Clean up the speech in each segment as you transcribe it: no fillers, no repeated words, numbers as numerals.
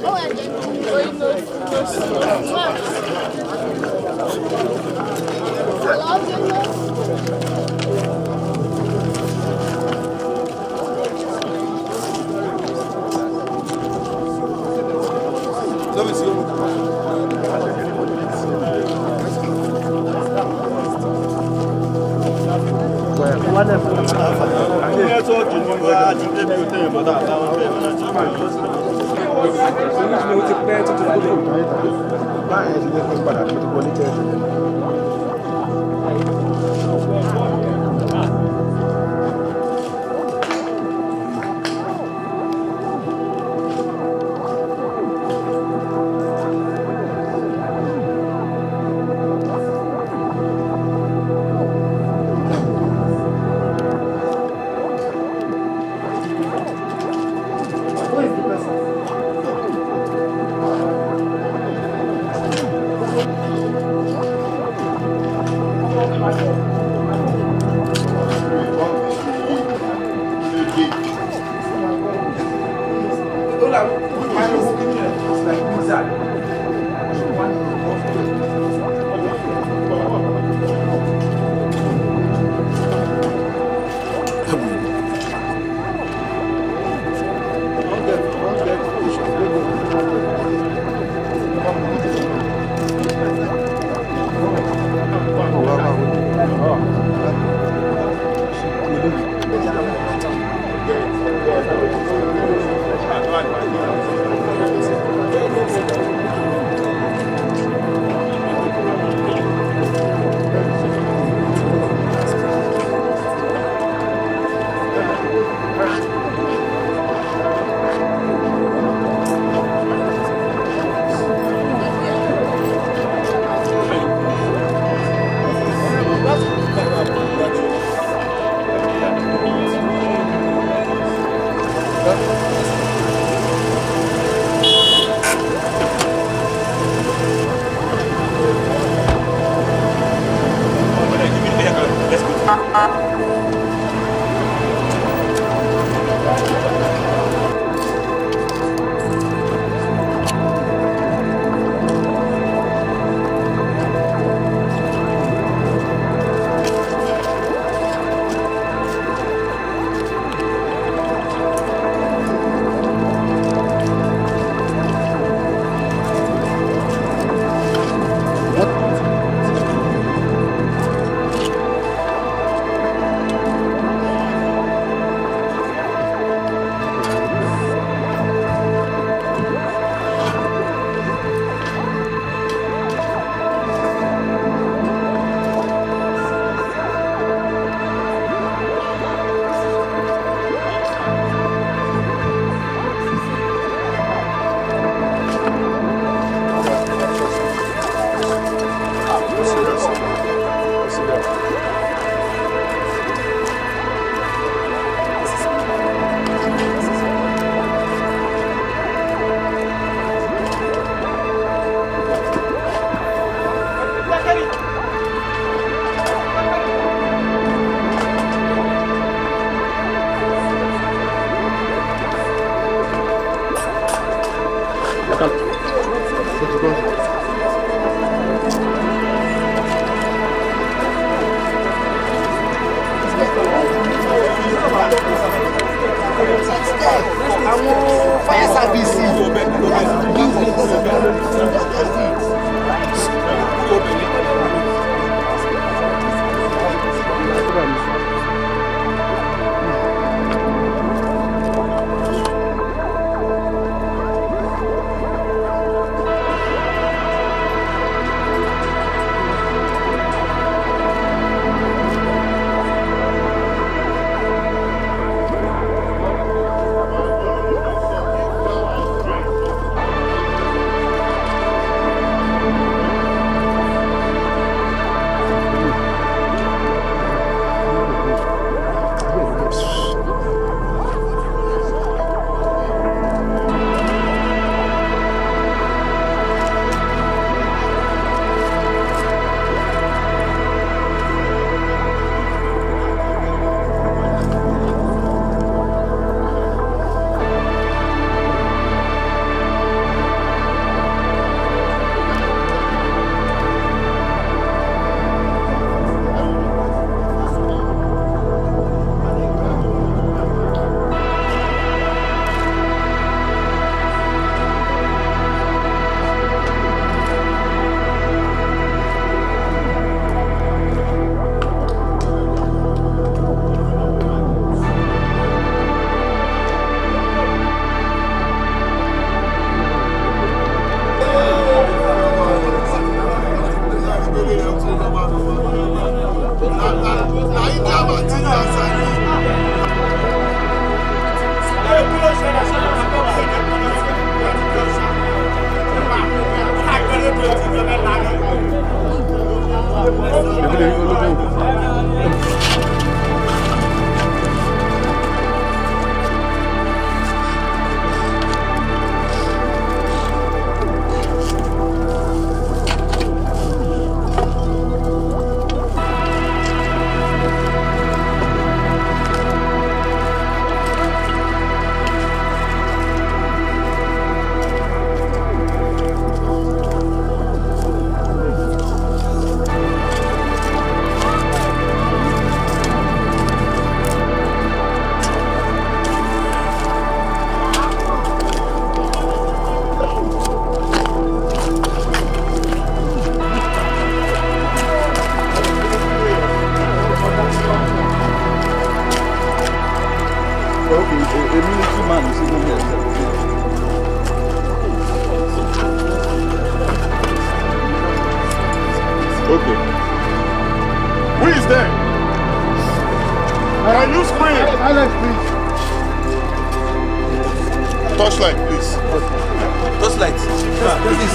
Fire service. Okay. Who is there? Can you scream? Alex, please. Torchlight, please. Torchlight. Please.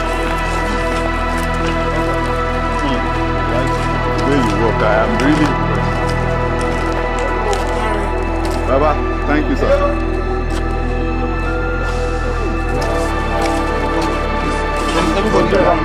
The way you walk, I am really impressed. Baba, thank you, sir. Everybody around.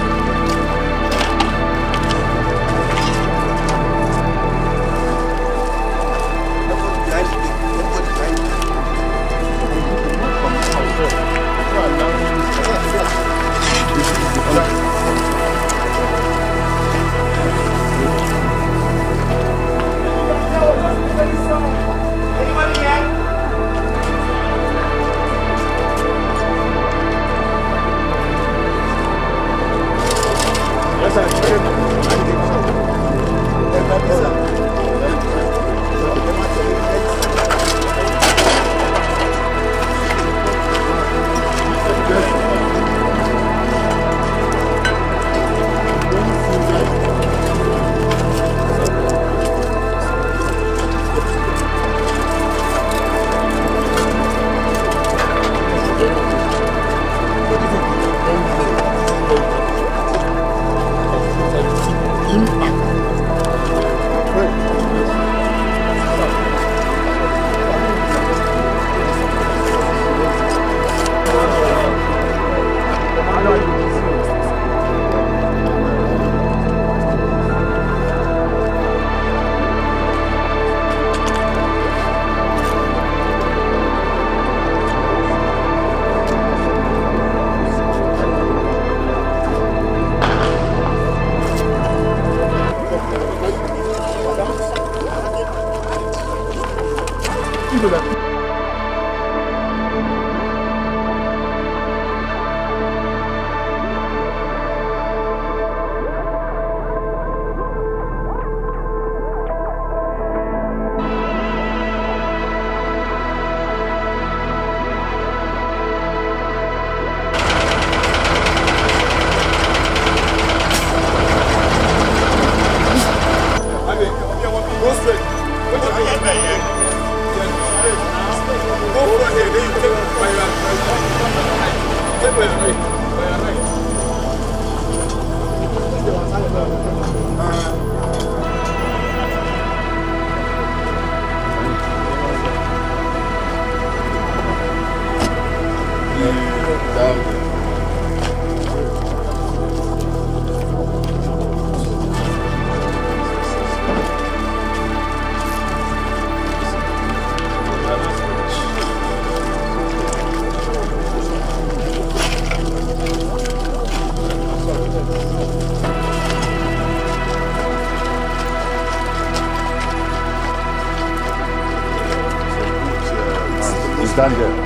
Stand there.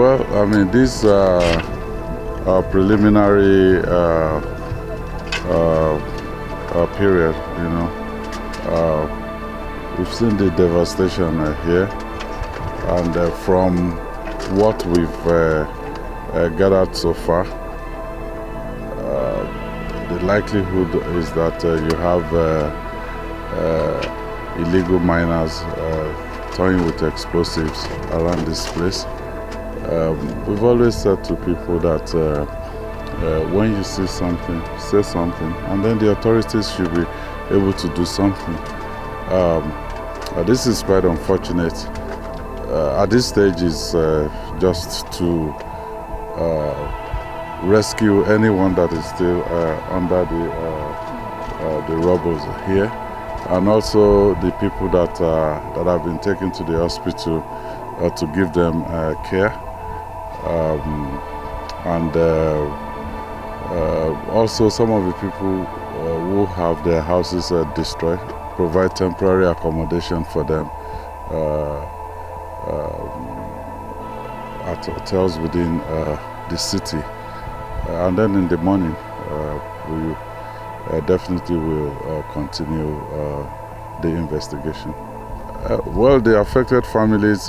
Well, I mean, this preliminary period, you know, we've seen the devastation here, and from what we've gathered so far, the likelihood is that you have illegal miners toying with explosives around this place. We've always said to people that when you see something, say something, and then the authorities should be able to do something. This is quite unfortunate. At this stage is just to rescue anyone that is still under the rubble here, and also the people that have been taken to the hospital to give them care, and also some of the people who have their houses destroyed, provide temporary accommodation for them at hotels within the city. And then in the morning, we definitely will continue the investigation. Well, the affected families,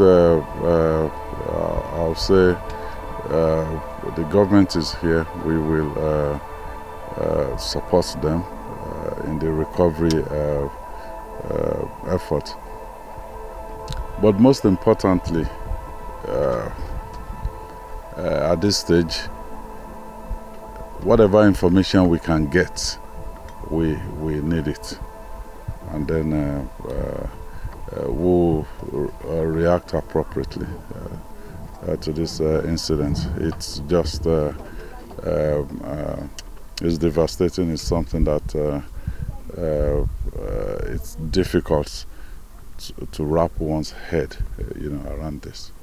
I'll say the government is here. We will support them in the recovery effort. But most importantly, at this stage, whatever information we can get, we need it, and then we'll react appropriately to this incident. It's just it's devastating. It's something that it's difficult to wrap one's head, you know, around this.